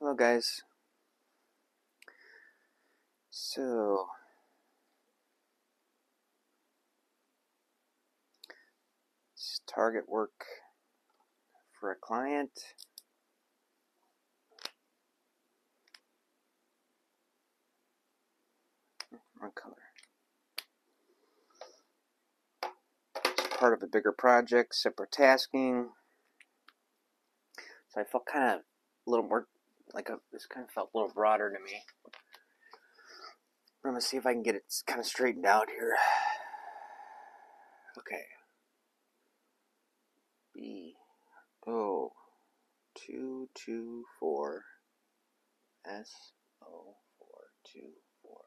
Hello guys. So it's target work for a client. Wrong color. It's part of a bigger project, separate tasking. So I felt kind of a little more this kind of felt a little broader to me. I'm gonna see if I can get it kind of straightened out here. Okay. B0224 SO424.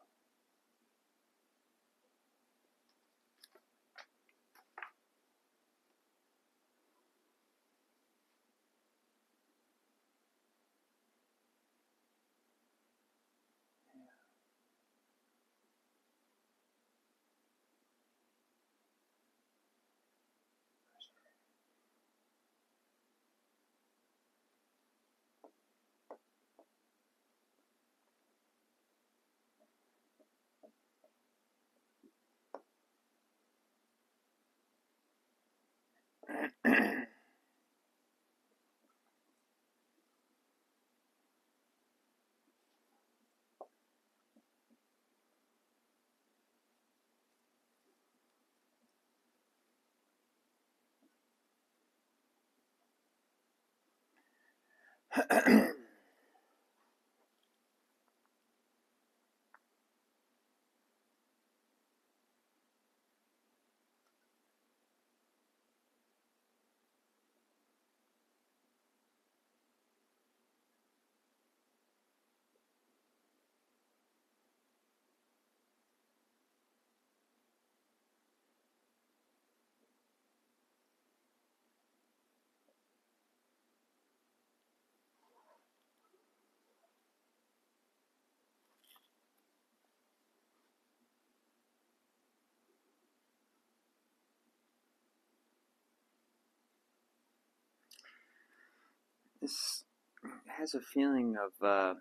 This has a feeling of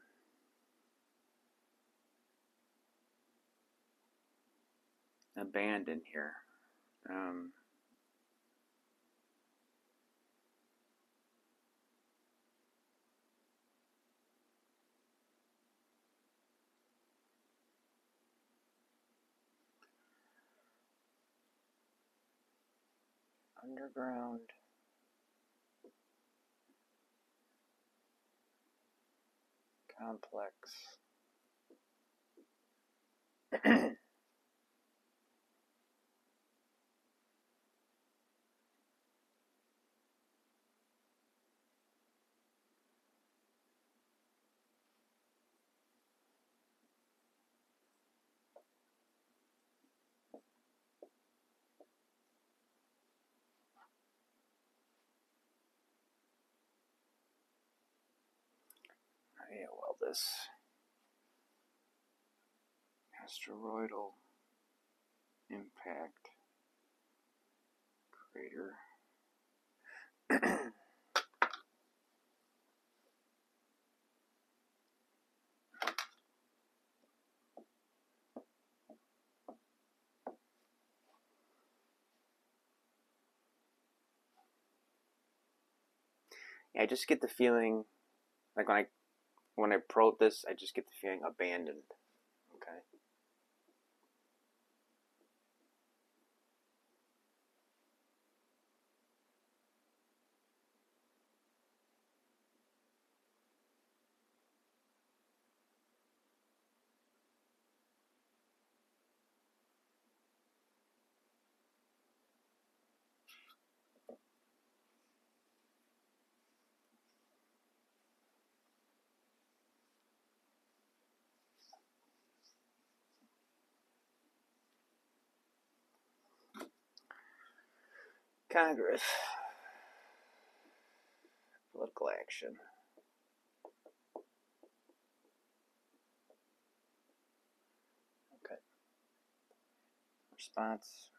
abandon here. Underground. Complex. Yeah, well, this asteroidal impact crater. Yeah, I just get the feeling, like when I probe this, I just get the feeling abandoned. Okay. Congress. Political action. Okay. Response.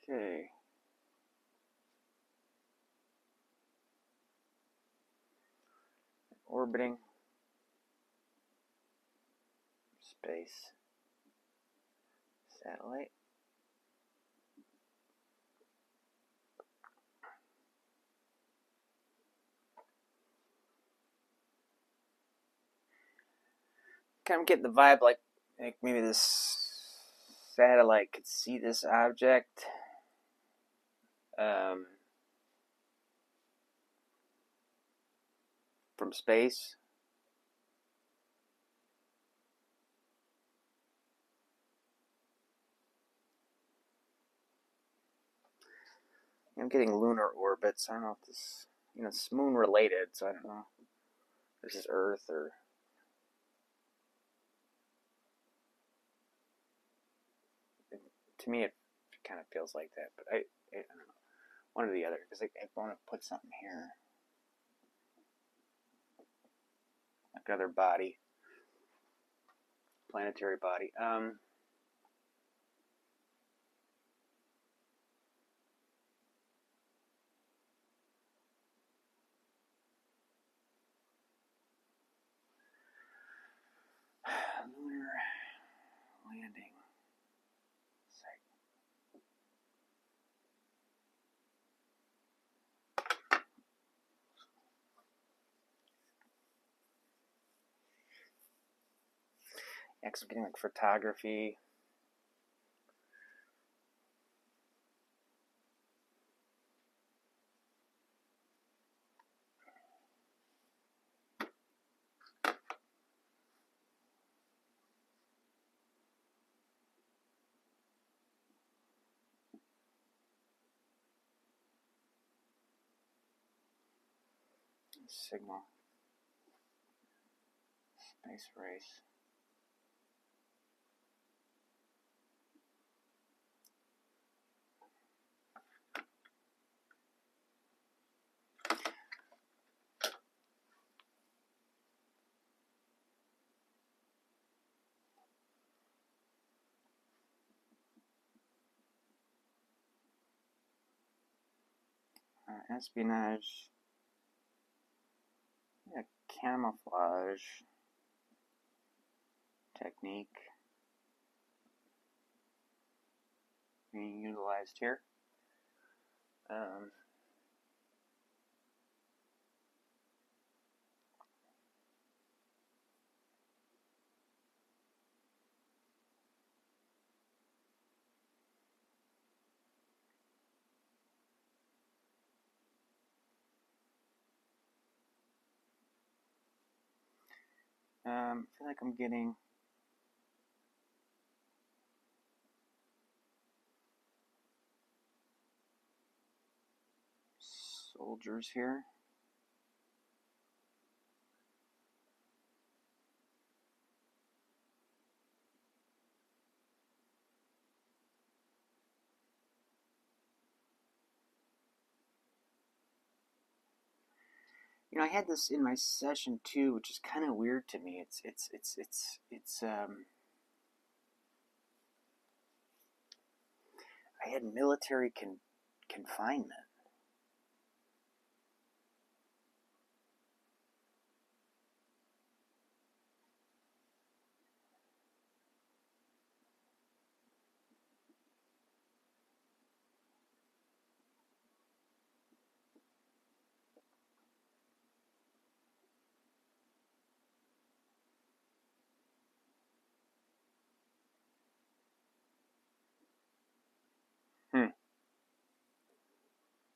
Okay. Orbiting space satellite. Kind of get the vibe like maybe this satellite could see this object. From space. I'm getting lunar orbits. I don't know if this, it's moon related, so I don't know if this is Earth or. To me, it kind of feels like that, but I don't know. One or the other, because I want to put something here. Like another body. Planetary body. Lunar landing site. Yeah, 'cause I'm getting like photography. Signal. Space race. Espionage. Yeah, camouflage technique being utilized here. I feel like I'm getting soldiers here. I had this in my session too, which is kind of weird to me. I had military confinement. Hmm.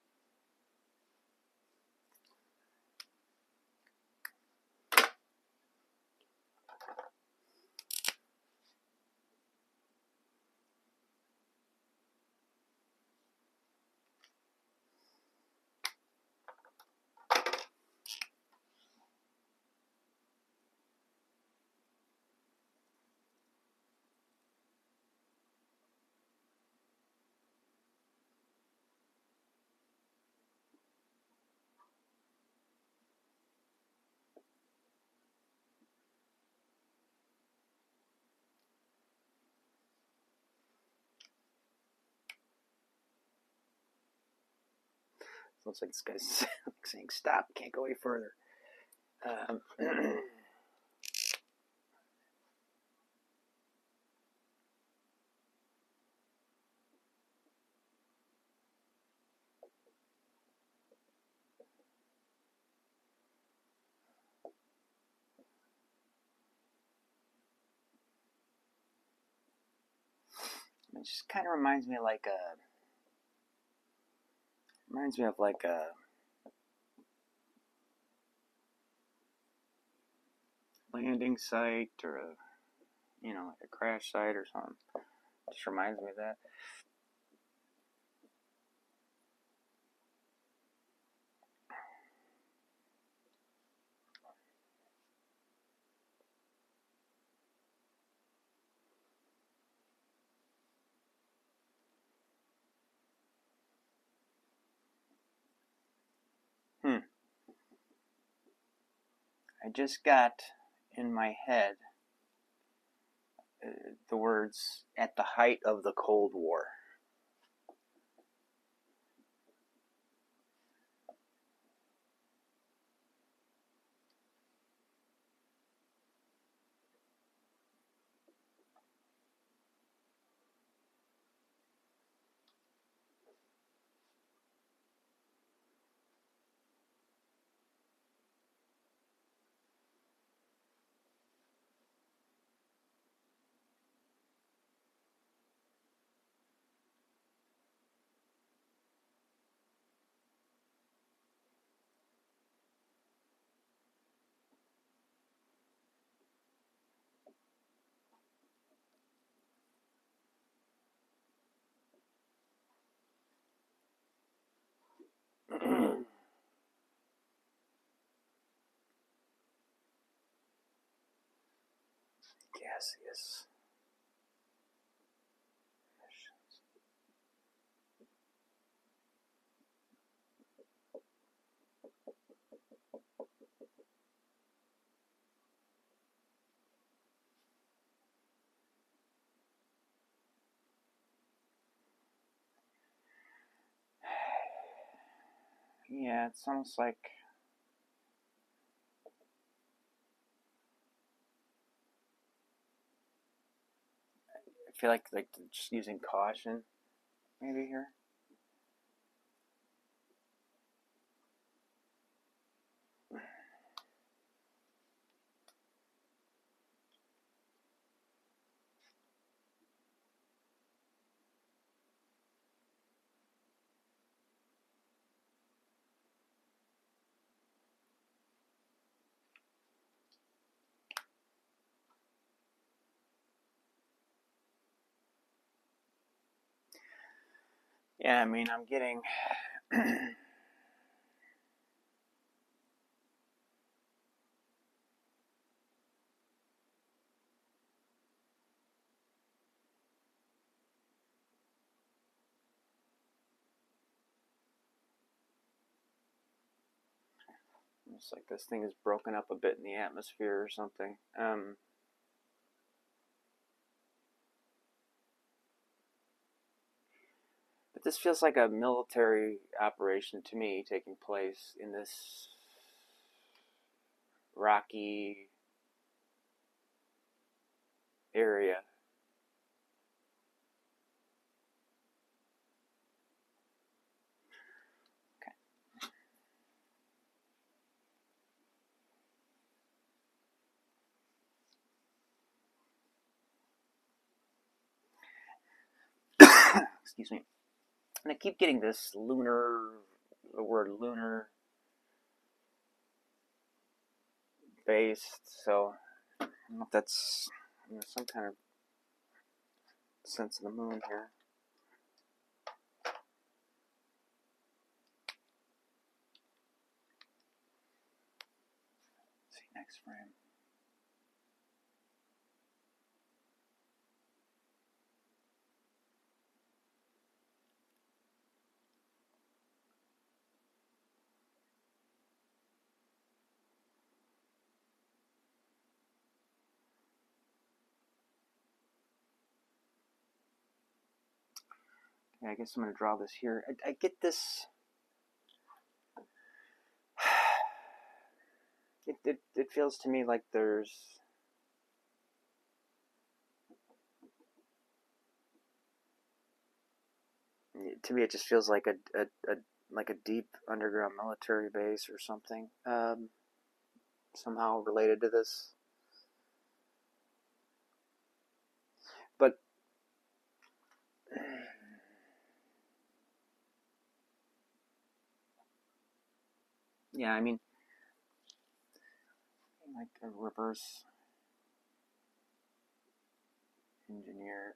Looks like this guy's saying, stop, can't go any further. It just kind of reminds me of like a landing site or like a crash site or something. Just reminds me of that. I just got in my head the words "at the height of the Cold War." Gaseous. Yeah, it's almost like I feel like just using caution maybe here. Yeah, I mean, I'm getting it's like this thing is broken up a bit in the atmosphere or something. But this feels like a military operation to me, taking place in this rocky area. Excuse me. And I keep getting this the word lunar based, so I don't know if that's some kind of sense of the moon here. Let's see, next frame. Yeah, I guess I'm going to draw this here. I get this. It feels to me like there's... To me, it just feels like a deep underground military base or something, somehow related to this. But yeah, I mean, like a reverse engineered.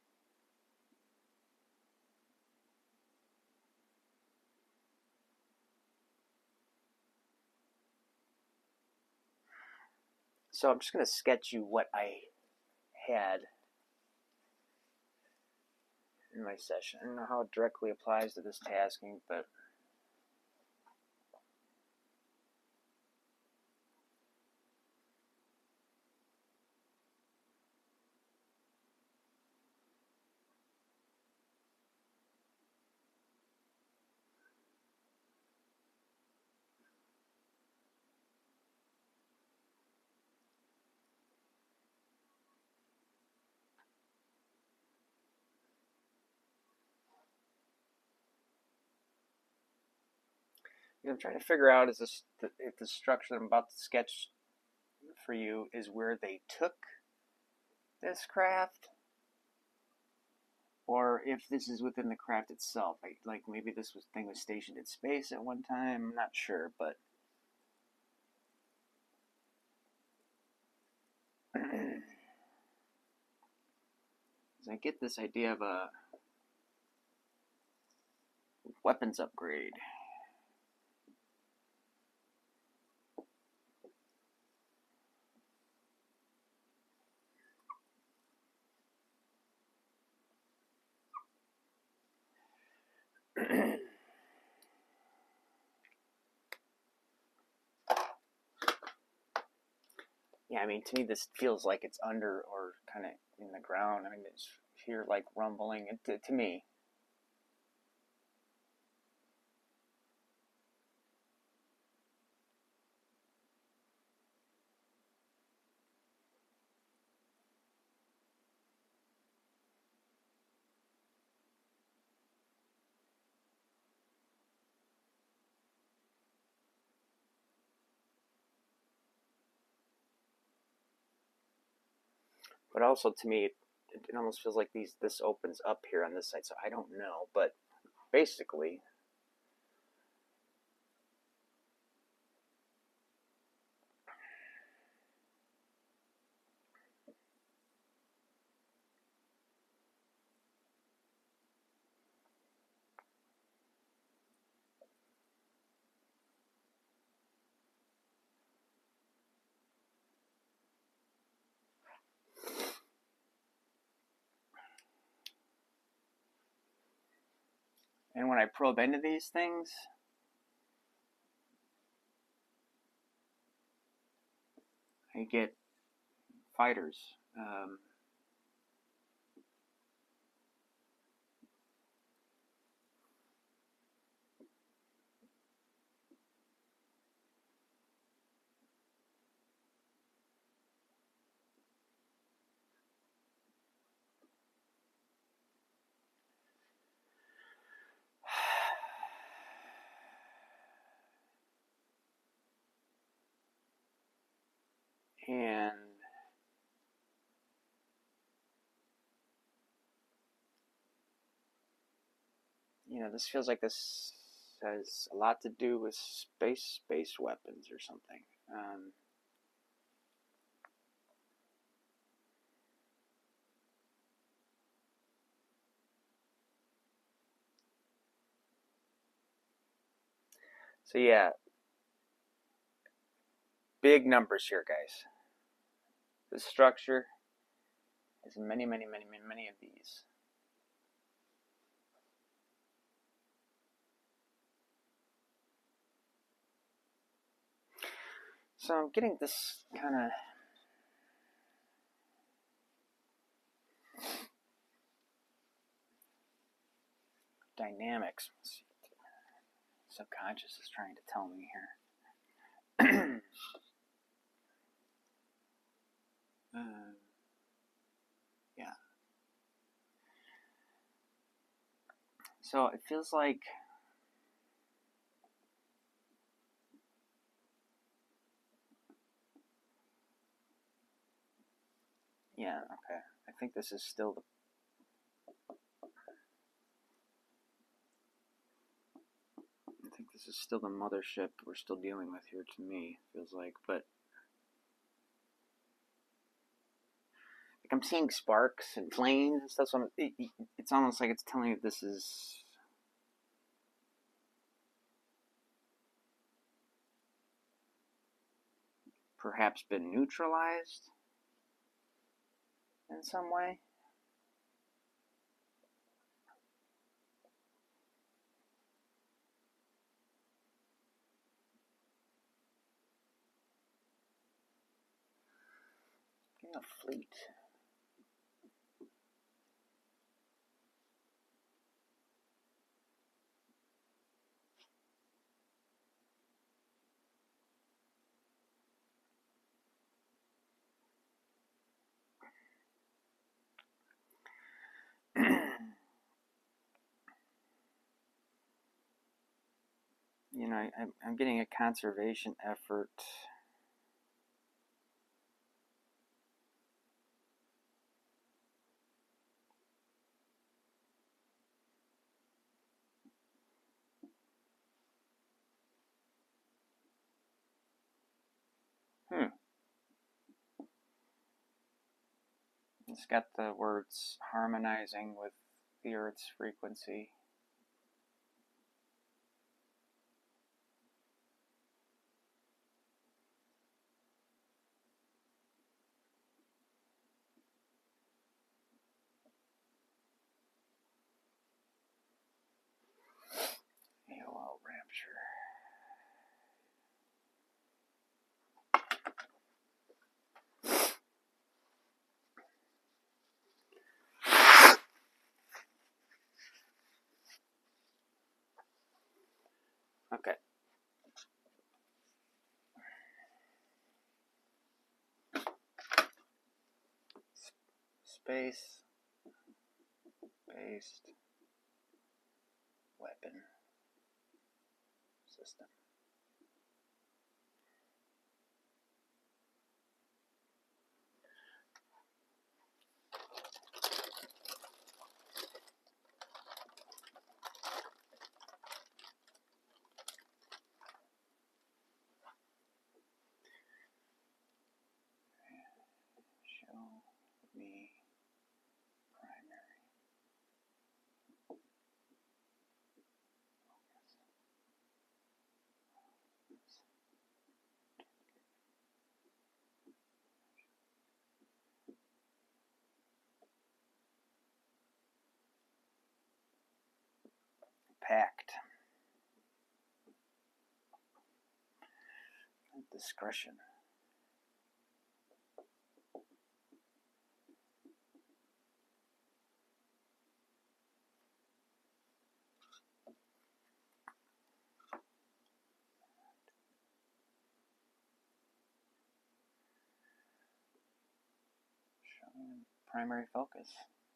So I'm just going to sketch you what I had in my session. I don't know how it directly applies to this tasking, but what I'm trying to figure out is if the structure that I'm about to sketch for you is where they took this craft, or if this is within the craft itself. Like maybe this thing was stationed in space at one time. I'm not sure, but as I get this idea of a weapons upgrade. Yeah, I mean, to me, this feels like it's under or kind of in the ground. I mean, it's here like rumbling. To me. But also, to me, it almost feels like this opens up here on this side. So I don't know, but basically, and when I probe into these things, I get fighters. And this feels like this has a lot to do with space weapons or something. So yeah, big numbers here, guys. The structure is many of these. So I'm getting this kind of dynamics. Let's see what the subconscious is trying to tell me here. So it feels like yeah, okay. I think this is still the mothership we're still dealing with here to me, feels like, but like I'm seeing sparks and flames and stuff, so it's almost like it's telling you this is perhaps been neutralized in some way. A fleet. You know, I'm getting a conservation effort. It's got the words harmonizing with the Earth's frequency. AOL Rapture. Okay. Space-based weapon system. Show me primary packed. Discretion. Showing primary focus.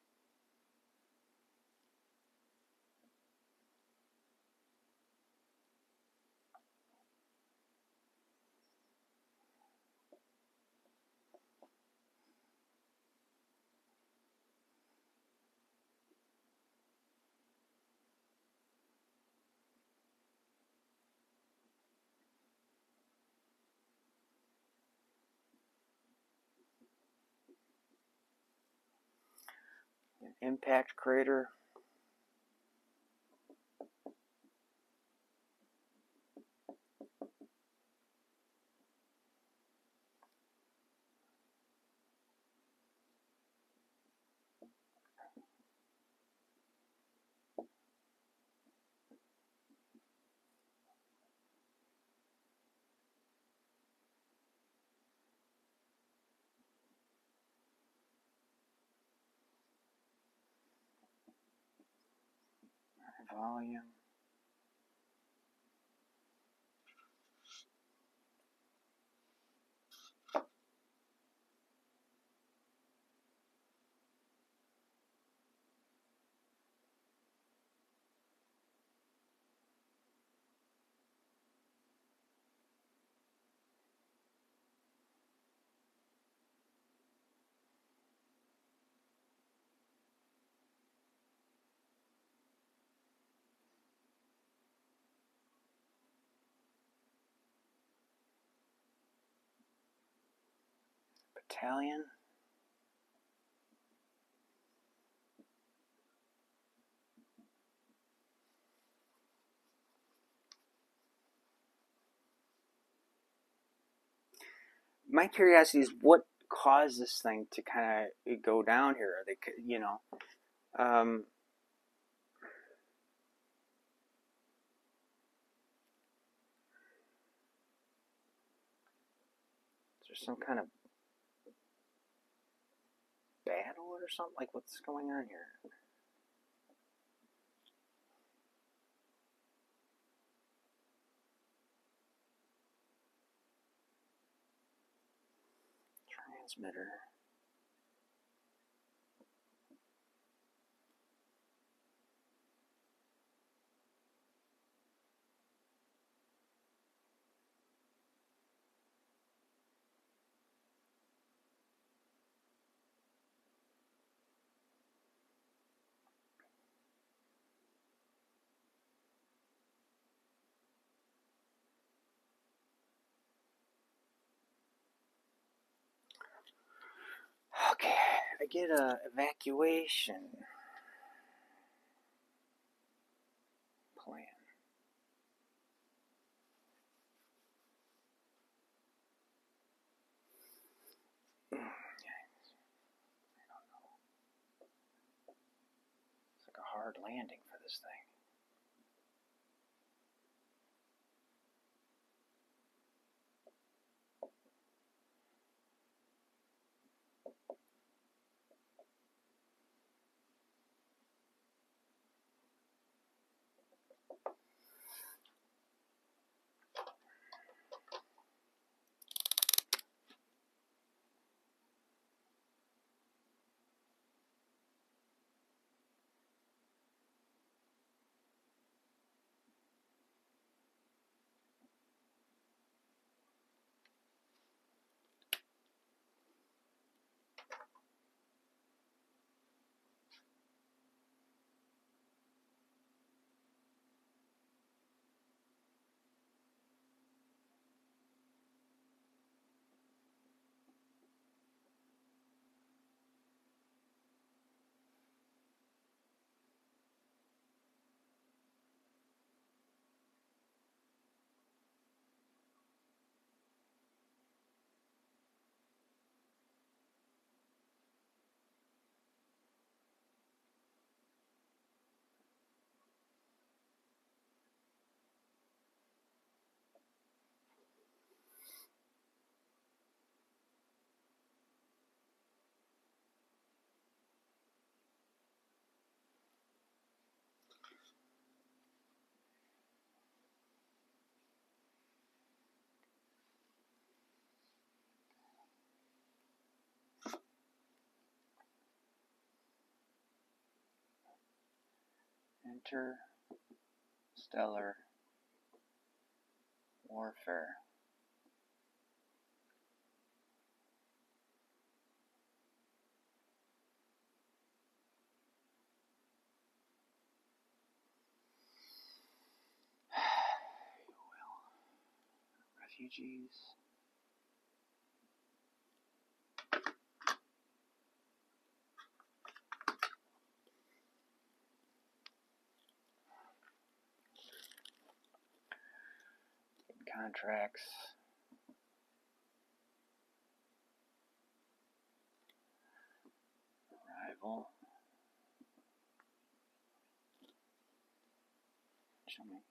An impact crater. Volume. Italian. My curiosity is what caused this thing to kind of go down here. They, you know, um, is there some kind of battle or something? Like, what's going on here? Transmitter. Okay, I get a evacuation plan. It's like a hard landing for this thing. Interstellar warfare. Refugees. Contracts. Arrival. Show me.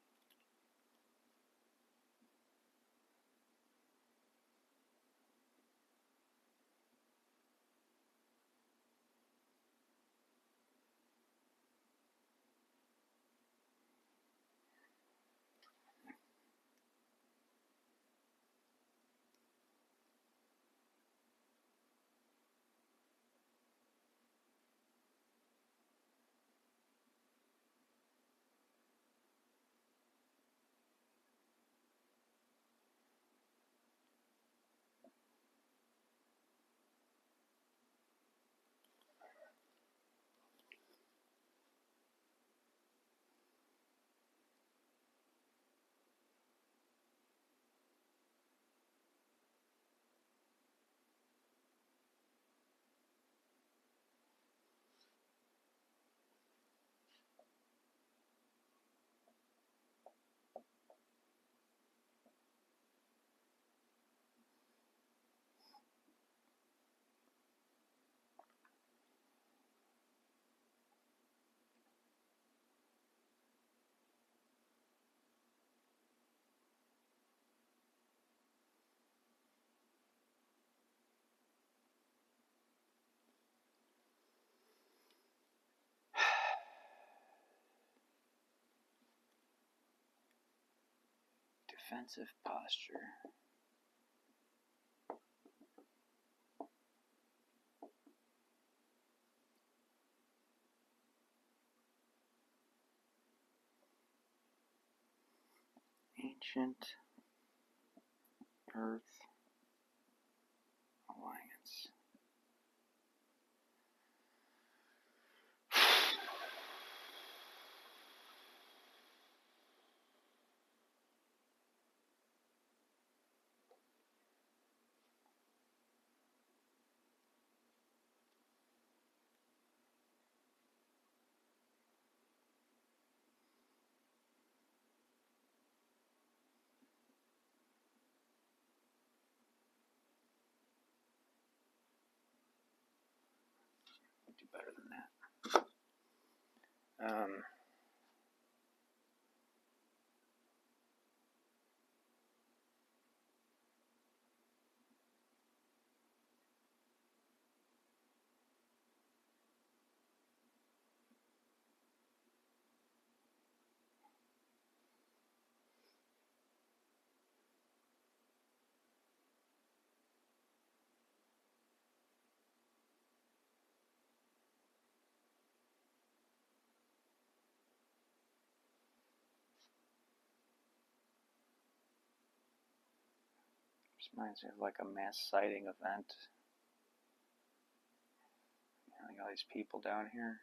Defensive posture. Ancient Earth Alliance. Do better than that. This reminds me of like a mass sighting event. Like all these people down here.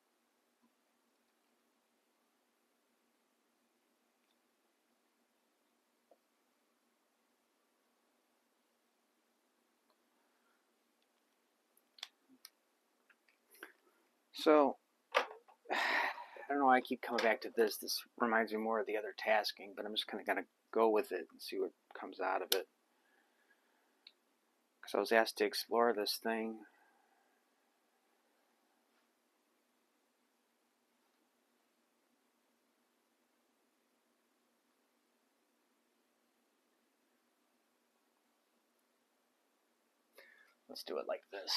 So, I don't know why I keep coming back to this. This reminds me more of the other tasking, but I'm just kind of going to go with it and see what comes out of it. Because I was asked to explore this thing. Let's do it like this.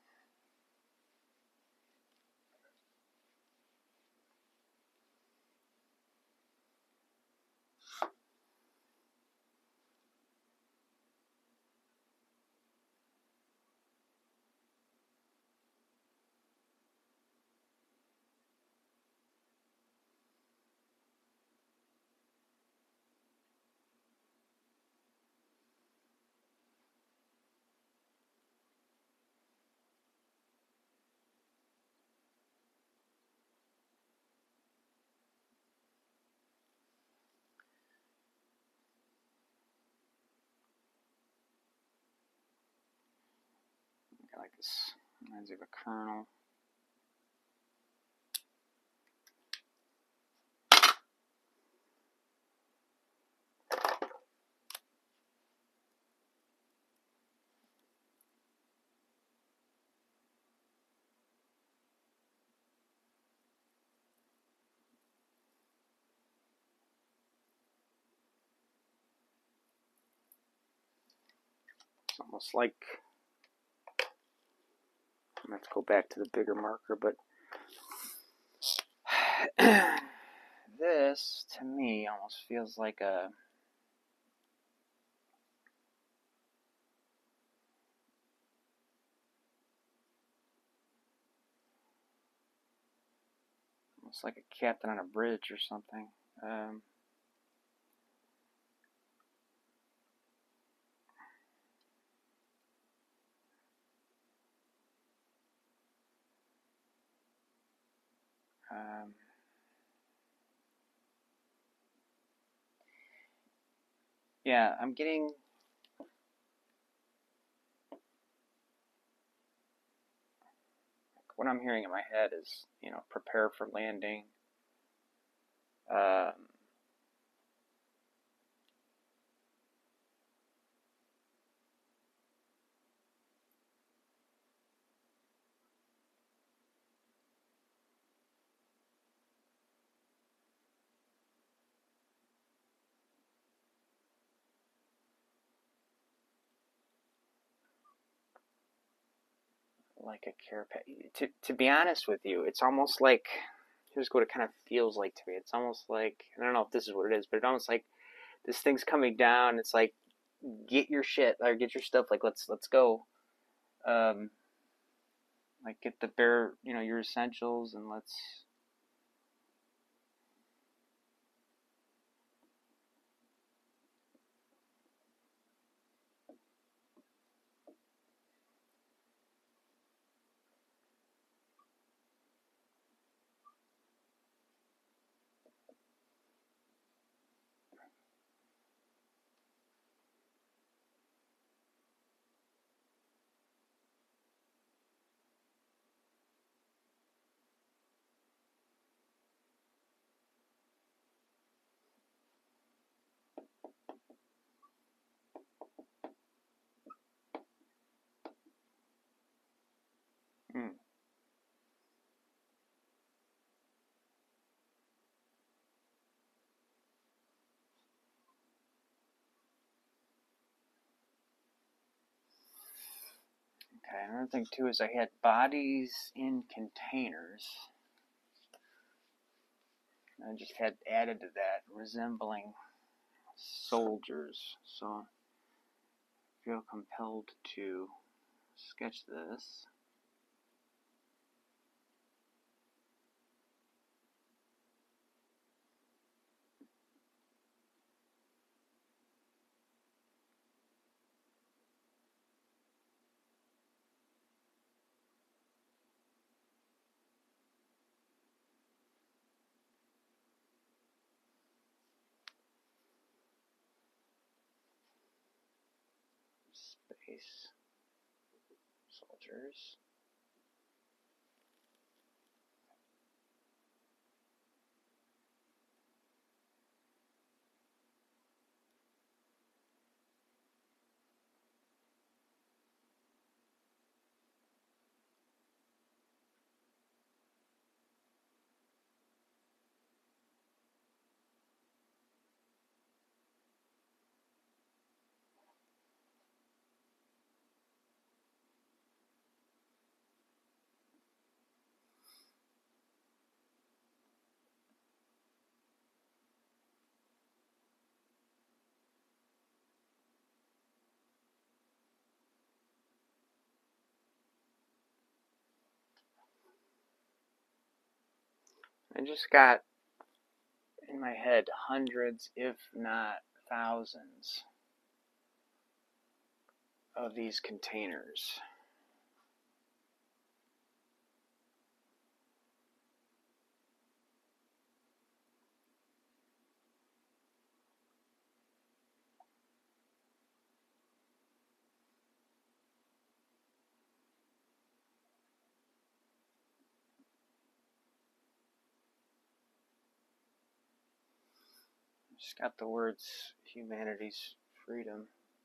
Like this reminds me of a kernel. It's almost like, let's go back to the bigger marker, but this to me almost feels like a almost like a captain on a bridge or something. Yeah, I'm getting what I'm hearing in my head is, prepare for landing. Like a care package. To be honest with you, it's almost like, here's what it kind of feels like to me. It's almost like, I don't know if this is what it is, but it's almost like this thing's coming down. It's like, get your shit or get your stuff. Like let's go. Like get the bare, your essentials, and let's. Hmm. Okay, another thing too is I had bodies in containers. I just had added to that, resembling soldiers. So I feel compelled to sketch this. Space soldiers. I just got in my head hundreds, if not thousands, of these containers. Just got the words humanity's freedom.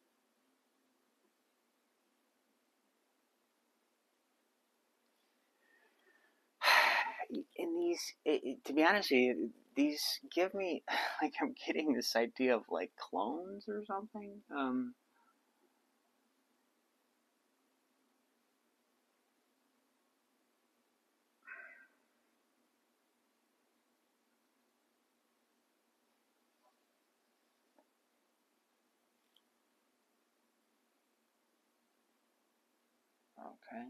In these, to be honest with you, these give me like I'm getting this idea of like clones or something. Okay.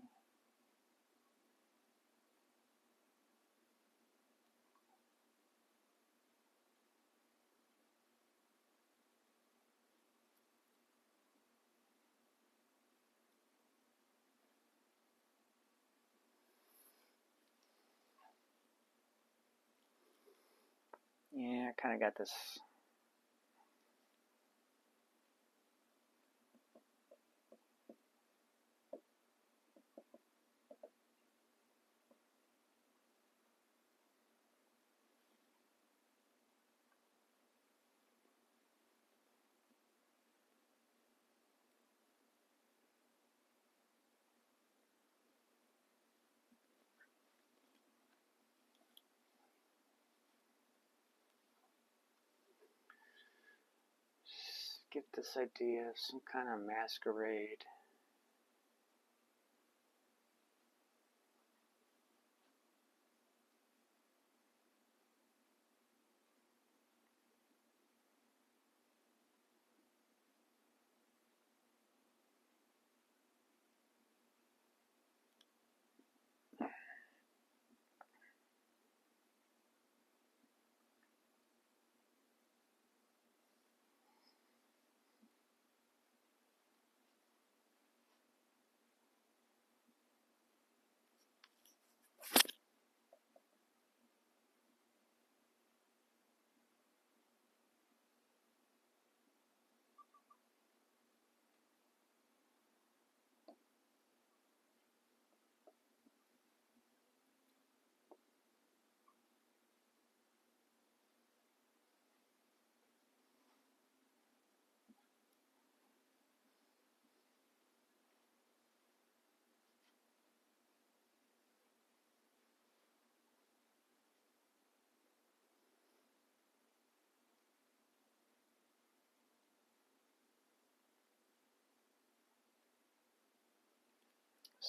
Yeah, I kind of got this. Get this idea of some kind of masquerade.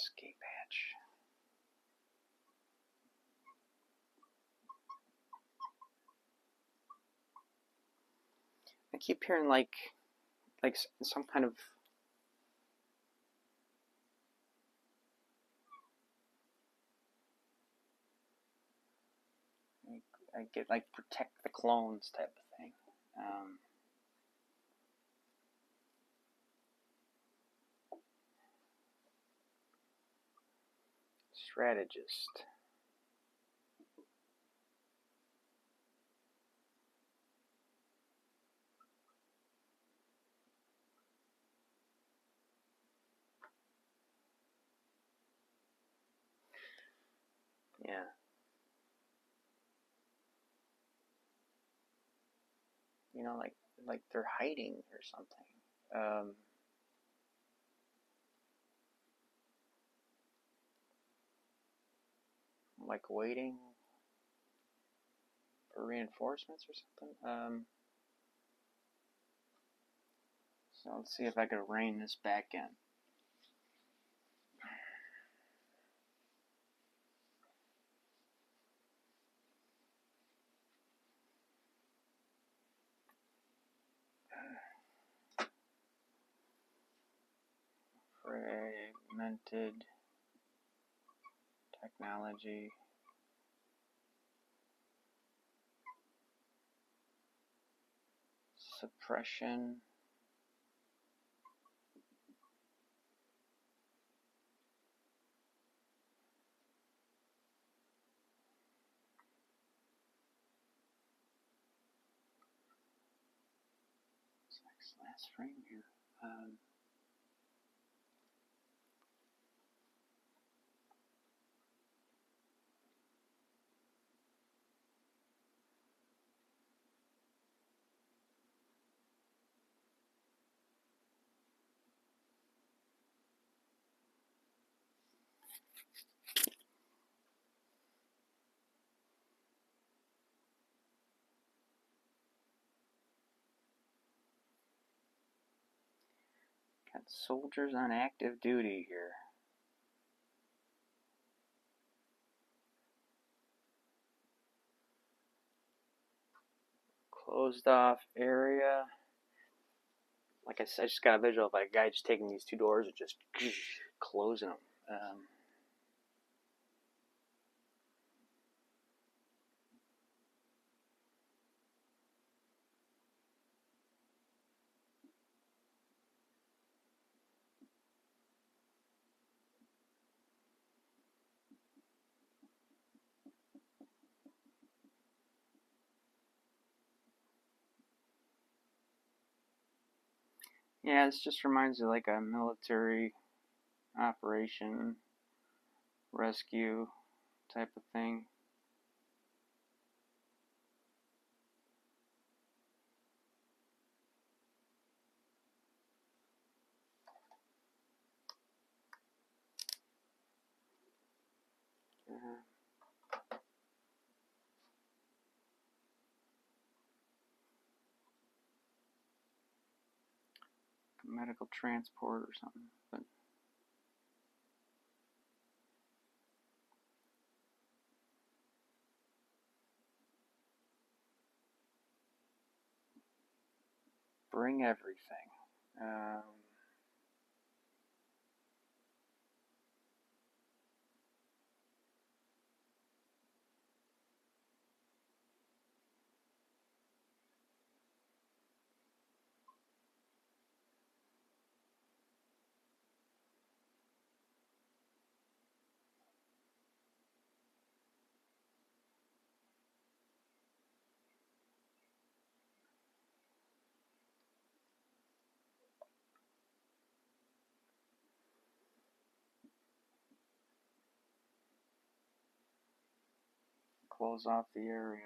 escape hatch. I keep hearing like some kind of I get like protect the clones type of thing. Strategist. Yeah. You know, like they're hiding or something. Like waiting for reinforcements or something. So let's see if I can rein this back in. Fragmented technology. Suppression. Last frame here. Got soldiers on active duty here. Closed off area. Like I said, I just got a visual of a guy just taking these two doors and just closing them. Yeah, this just reminds me of like a military operation, rescue type of thing. Medical transport or something. But bring everything. Close off the area.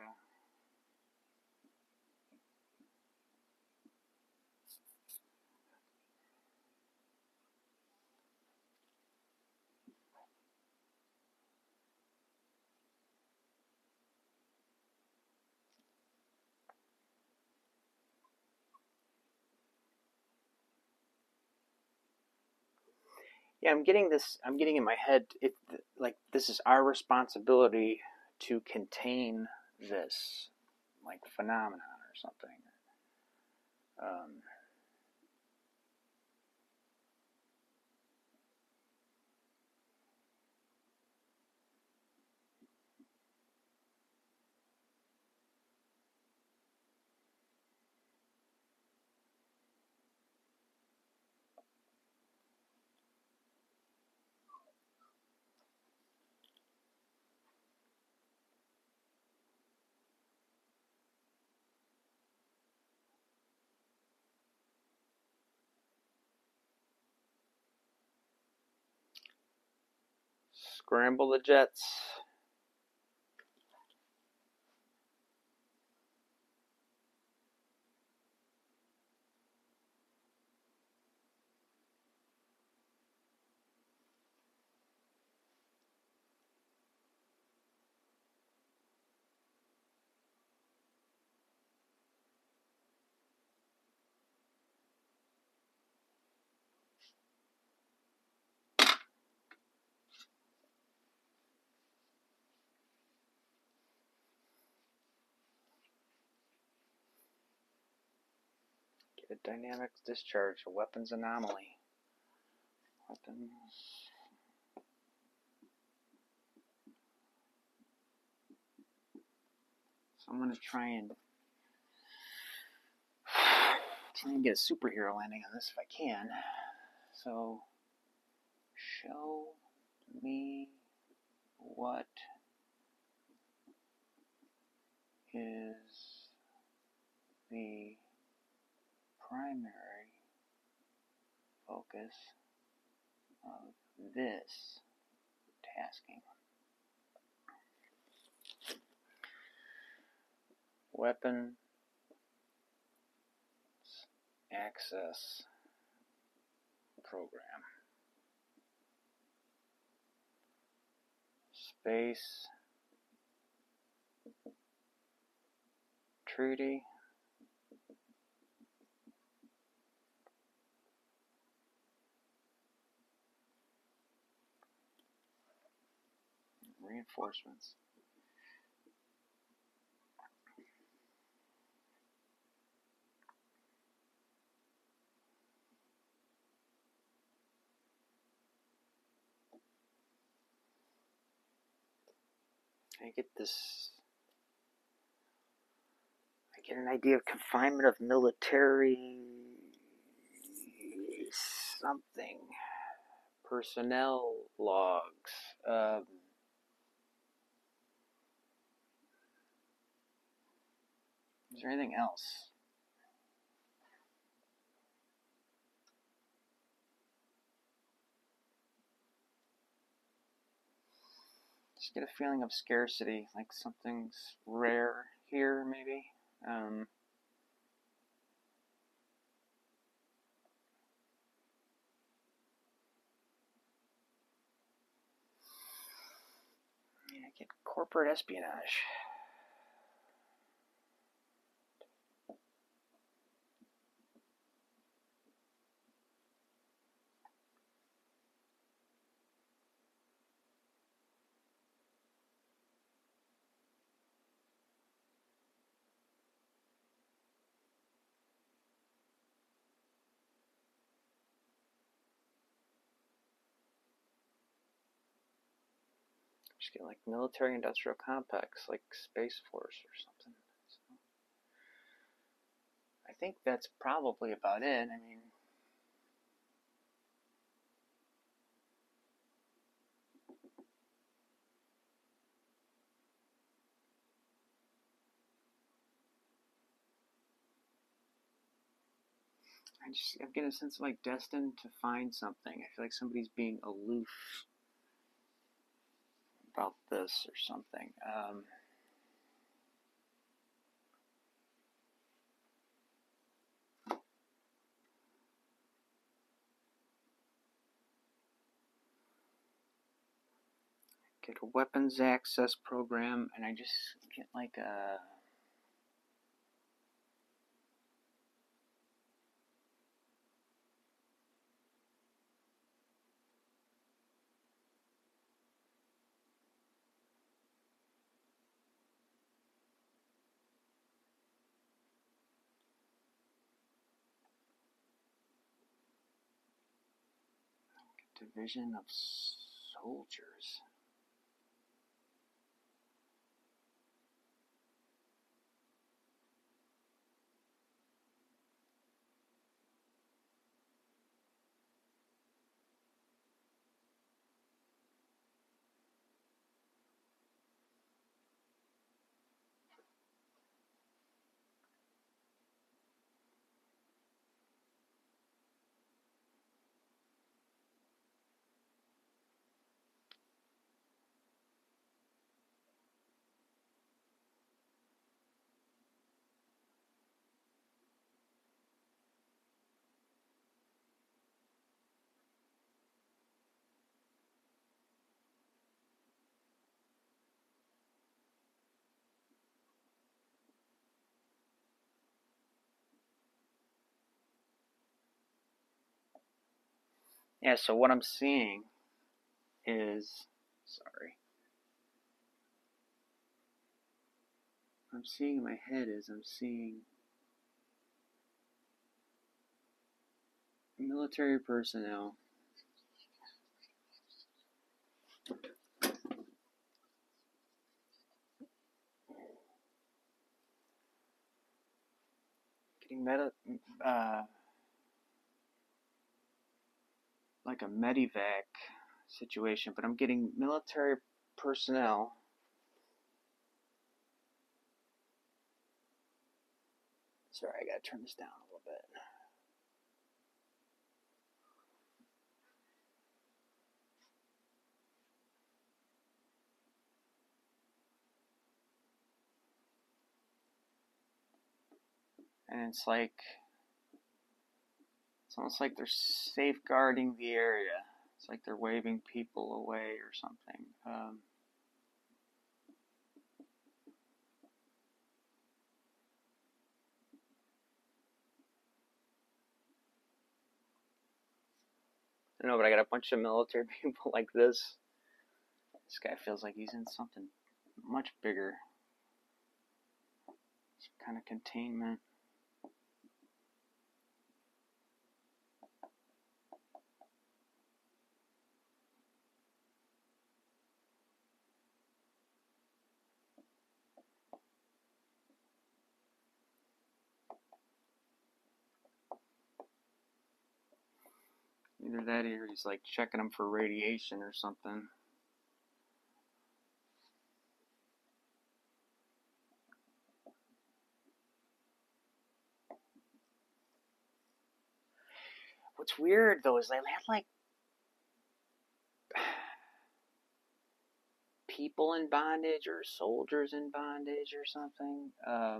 Yeah, I'm getting this. I'm getting in my head. Like this is our responsibility to contain this, like phenomenon or something. Um, Scramble the jets. Get a dynamic discharge, a weapons anomaly. Weapons. So I'm going to try and get a superhero landing on this if I can. So, show me what is the primary focus of this tasking. Weapon access program. Space treaty. Reinforcements. I get this. I get an idea of confinement of military something. Personnel logs. Is there anything else? Just get a feeling of scarcity, like something's rare here, maybe. Yeah, get corporate espionage. Just get like military industrial complex, like Space Force or something. So, I think that's probably about it. I mean, I'm getting a sense of like destined to find something. I feel like somebody's being aloof about this or something. Get a weapons access program, and I just get like a vision of soldiers. Yeah, so what I'm seeing is, what I'm seeing in my head is I'm seeing military personnel getting like a medivac situation, but I'm getting military personnel Sorry, I gotta turn this down a little bit. And it's almost like they're safeguarding the area. It's like they're waving people away or something. I don't know, but I got a bunch of military people like this. This guy feels like he's in something much bigger. Some kind of containment. Either that or he's like checking them for radiation or something. What's weird though is they had like people in bondage or soldiers in bondage or something.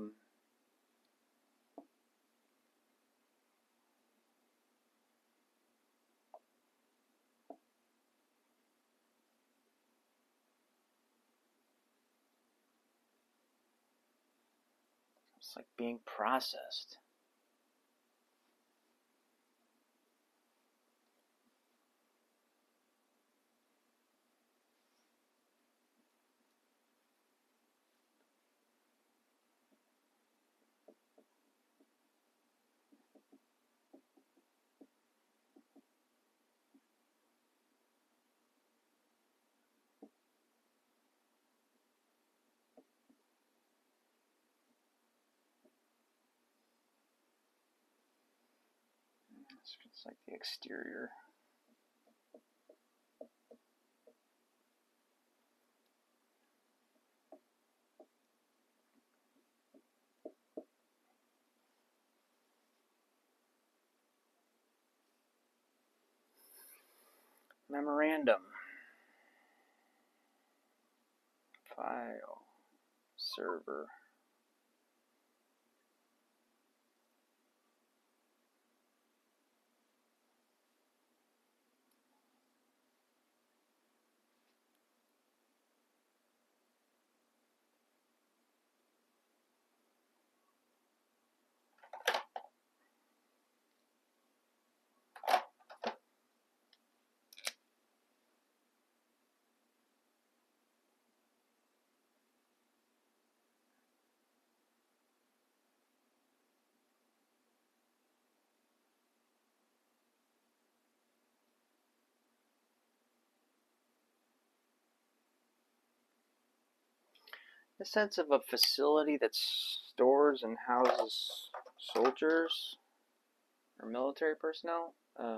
It's like being processed. It's like the exterior. Memorandum. File. Server. The sense of a facility that stores and houses soldiers or military personnel.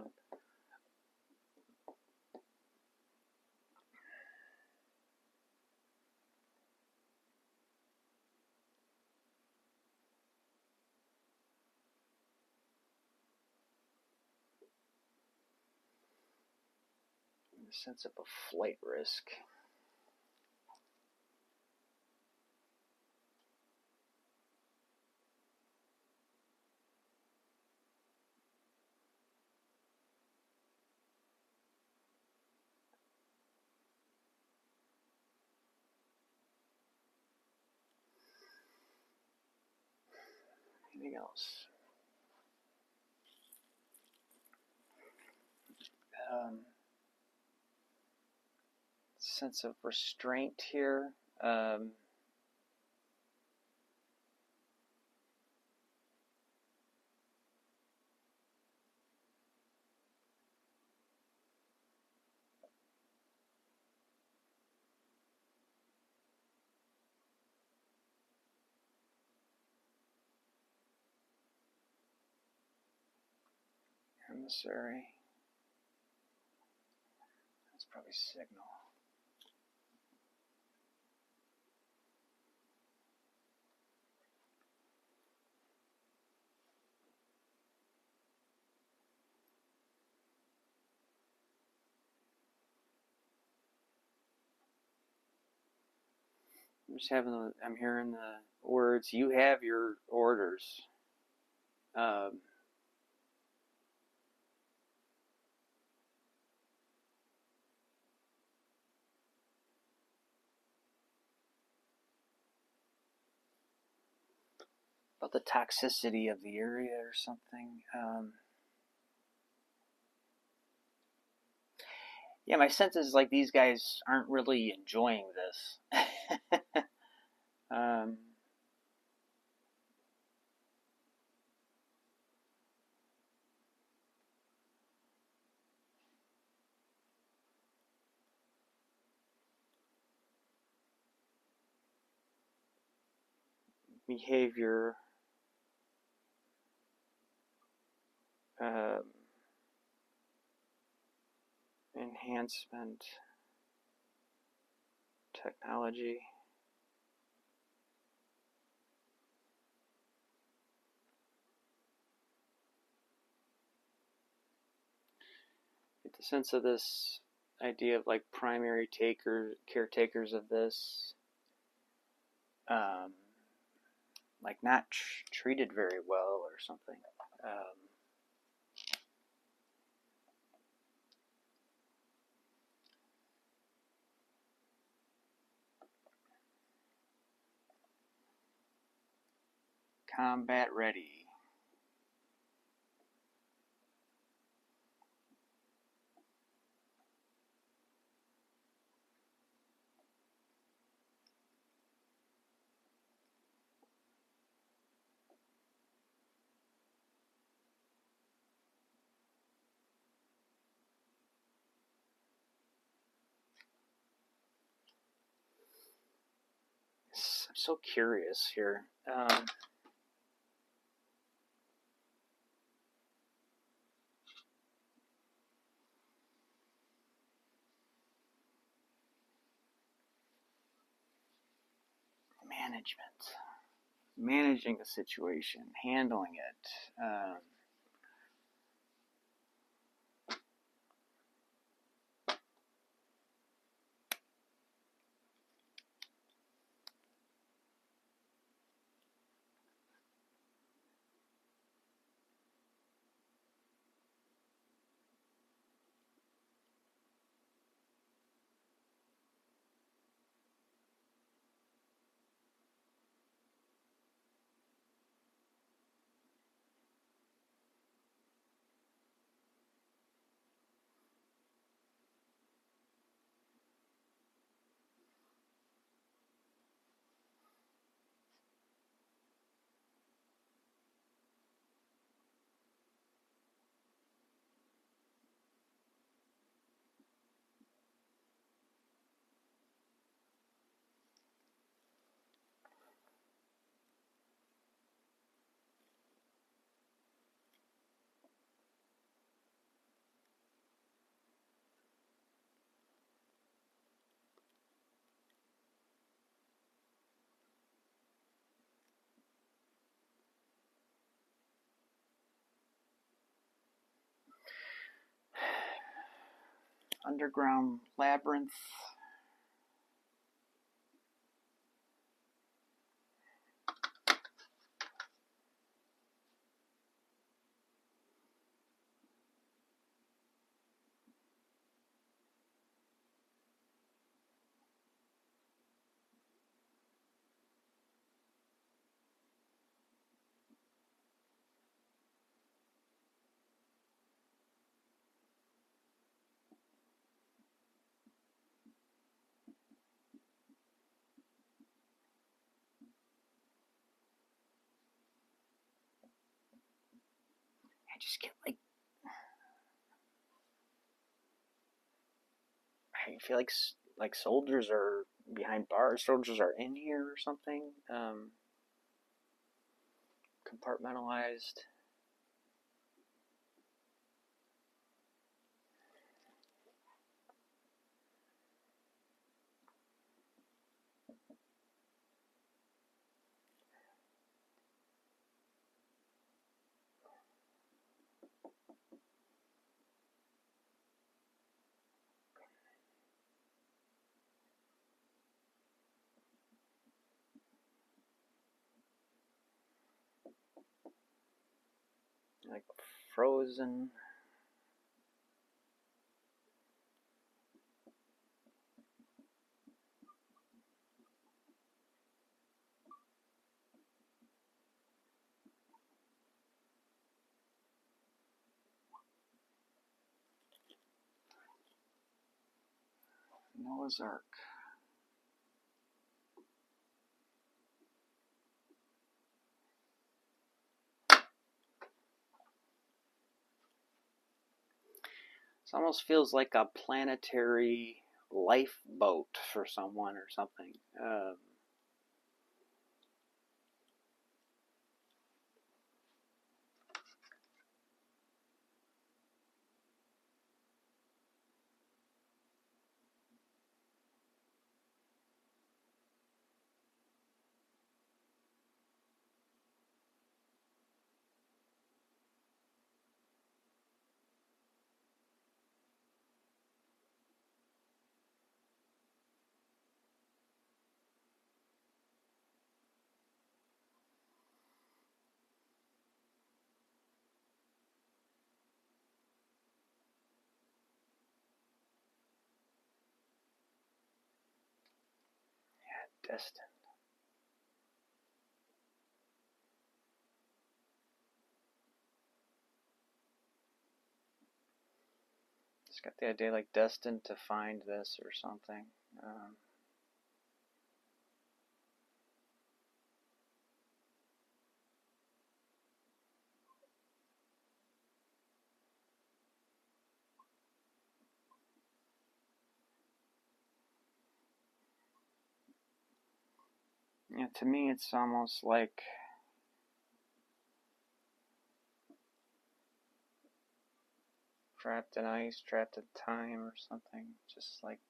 The sense of a flight risk. Anything else? Sense of restraint here. Emissary. That's probably signal. I'm hearing the words, you have your orders. About the toxicity of the area or something. Yeah, my sense is like these guys aren't really enjoying this. Behavior. Enhancement. Technology. Get the sense of this idea of like primary caretakers of this, like not treated very well or something. Combat ready. I'm so curious here. Managing the situation, handling it. underground labyrinth. I just get I feel like soldiers are behind bars. Soldiers are in here or something. Compartmentalized. Like frozen. Noah's Ark. This almost feels like a planetary lifeboat for someone or something. Destined. Just got the idea like destined to find this or something. Yeah, to me it's almost like trapped in ice, trapped in time or something. Just like,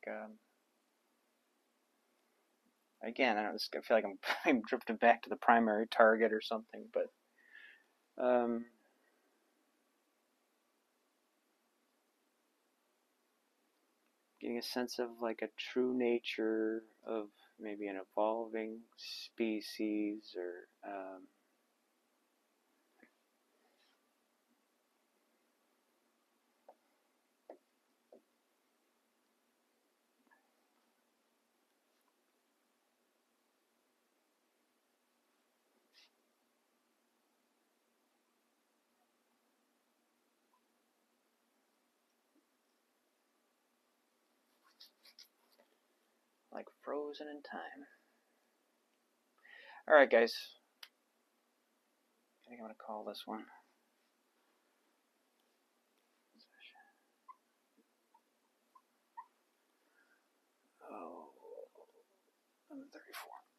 again, I feel like I'm drifting back to the primary target or something, but getting a sense of like a true nature of maybe an evolving species or like frozen in time. Alright guys, I think I'm going to call this one. Oh, 34.